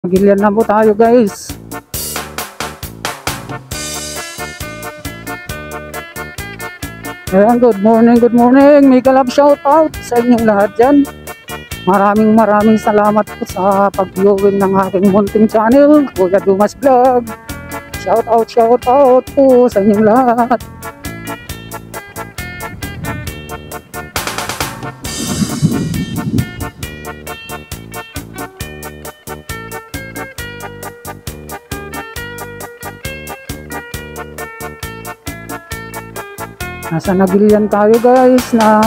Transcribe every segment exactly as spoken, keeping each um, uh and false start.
Gilian na po tayo guys. Ayan, good morning, good morning. Mega love shout out sa inyong lahat dyan. Maraming maraming salamat po sa pag-viewing ng aking munting channel, Kuya Dumas Vlog. Shout out, shout out po sa inyong lahat. Nasa Nagilian tayo guys na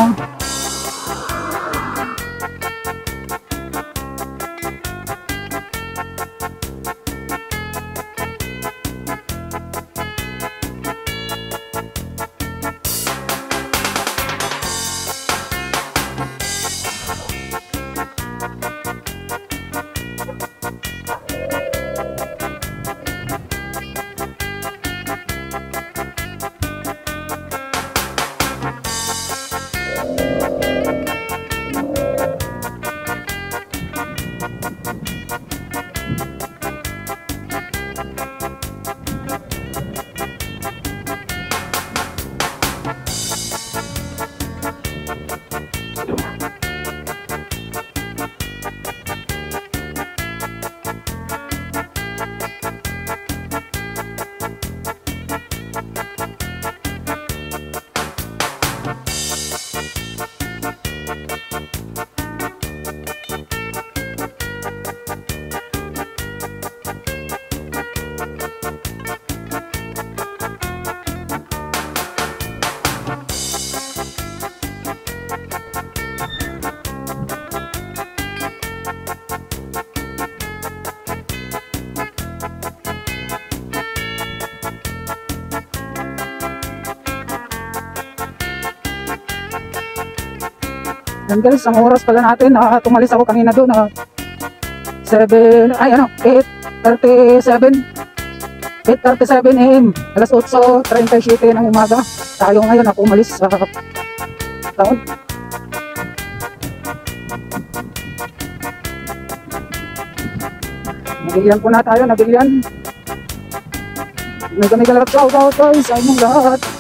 yan guys, ang oras pala natin na uh, tumalis ako kanina doon na uh, seven, ay ano, eight thirty-seven eight thirty-seven a m alas eight thirty-seven ng umaga tayo ngayon ako umalis sa taon. Nagilian po na tayo, Nagilian. Mega mega love shout out guys sa inyong lahat.